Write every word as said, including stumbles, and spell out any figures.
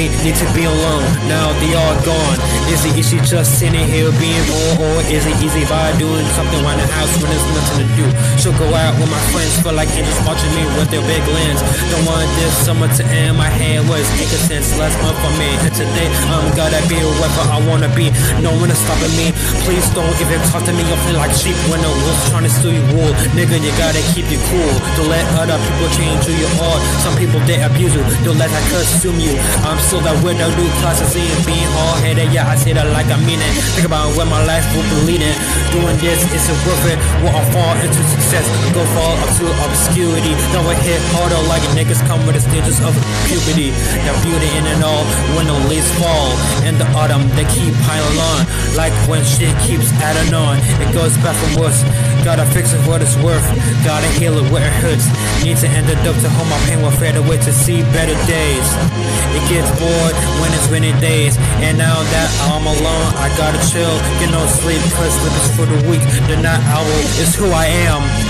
me need to be alone. Now they all gone. Is it easy just sitting here being bored, or is it easy by doing something around the house when there's nothing to do? So go out with my friends, feel like angels watching me with their big lens. Don't want this summer to end. My hand was making sense last month for me, and today I'm gonna be whoever I wanna be. No one is stopping me. Please don't even talk to me. I feel like sheep when the wolf's trying to steal your wool. Nigga, you gotta keep you cool. Don't let other people change who you are. Some people they abuse you. Don't let that consume you. I'm still that weird that new classes in being hard headed. Yeah, I say that like I mean it. Think about where my life will be leading. Doing this, is it worth it? Will I fall into success? Go fall up to obscurity. Now I hit harder like niggas come with the stages of puberty. Now beauty in and all when the leaves fall. In the autumn they keep piling on. Like when shit keeps adding on. It goes back from worse. Gotta fix it what it's worth. Gotta heal it where it hurts. Need to end the dope to hold my pain will fade away to see better days. It gets bored when it's rainy days. And now that I'm alone, I gotta chill. Get no sleep, cause sleep is for the weak. The night owl is who I am.